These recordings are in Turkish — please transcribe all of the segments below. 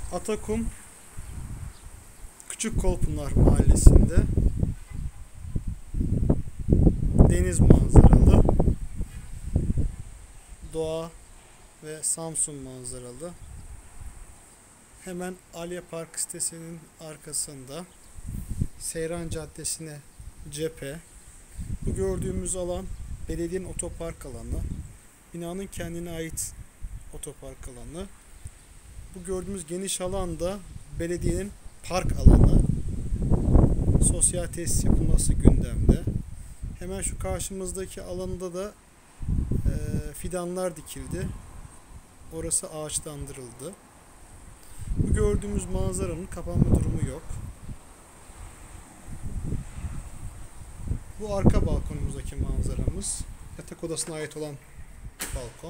Atakum Küçükkolpınar Mahallesi'nde deniz manzaralı, doğa ve Samsun manzaralı. Hemen Alya Park sitesinin arkasında Seyran Caddesi'ne cephe. Bu gördüğümüz alan belediyenin otopark alanı. Binanın kendine ait otopark alanı. Bu gördüğümüz geniş alan da belediyenin park alanı. Sosyal tesis yapılması gündemde. Hemen şu karşımızdaki alanda da fidanlar dikildi. Orası ağaçlandırıldı. Bu gördüğümüz manzaranın kapanma durumu yok. Bu arka balkonumuzdaki manzaramız. Yatak odasına ait olan balkon.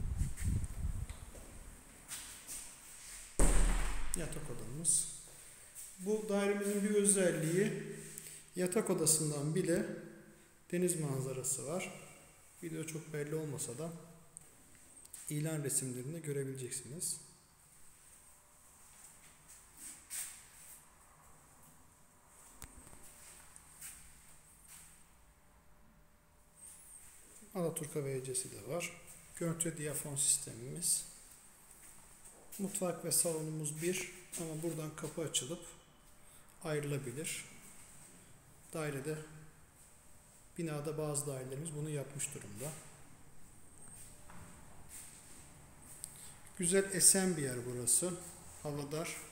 Yatak odamız. Bu dairemizin bir özelliği, yatak odasından bile deniz manzarası var. Video çok belli olmasa da ilan resimlerinde görebileceksiniz. Alaturka VC'si de var. Görüntü diyafon sistemimiz. Mutfak ve salonumuz bir, ama buradan kapı açılıp ayrılabilir. Dairede, binada bazı dairelerimiz bunu yapmış durumda. Güzel esen bir yer burası. Havadar.